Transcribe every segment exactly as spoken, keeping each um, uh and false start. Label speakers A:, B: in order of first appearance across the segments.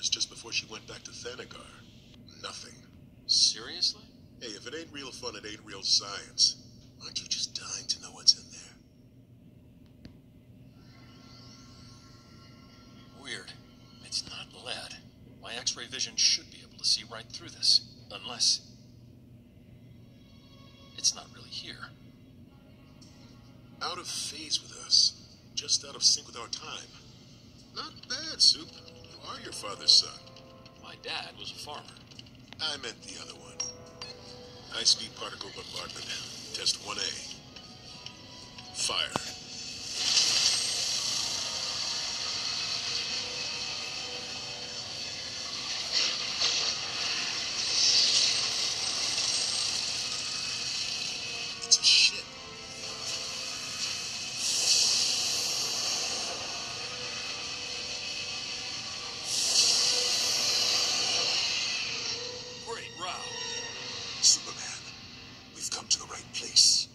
A: hours just before she went back to Thanagar. Nothing.
B: Seriously?
A: Hey, if it ain't real fun, it ain't real science. Aren't you just dying to know what's in there?
B: Weird. It's not lead. My X-ray vision should be able to see right through this. Unless... it's not really here.
A: Out of phase with us. Just out of sync with our time. Not bad, Soup. You are your father's son.
B: My dad was a farmer.
A: I meant the other one. High-speed particle bombardment. Test one A. Fire. It's a ship.
B: Great row.
A: Superman, we've come to the right place.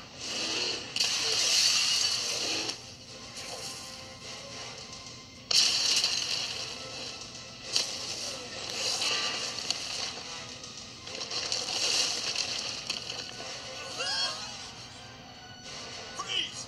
B: Freeze!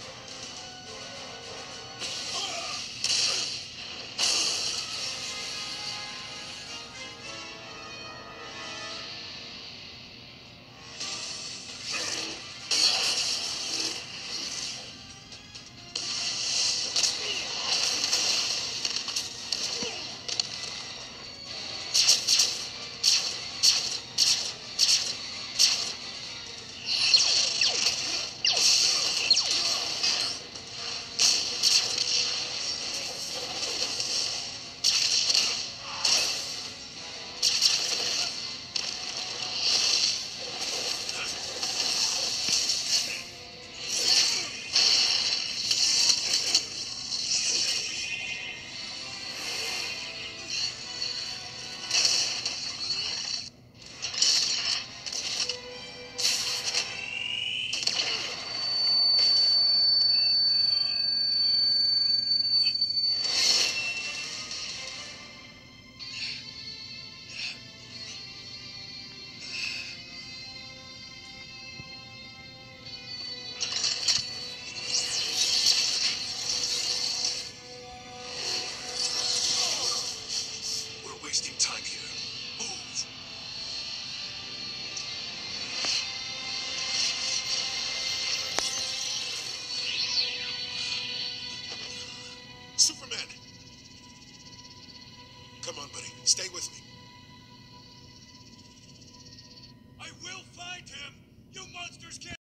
A: We're wasting time here. Move! Superman! Come on, buddy. Stay with me.
C: I will find him! You monsters can't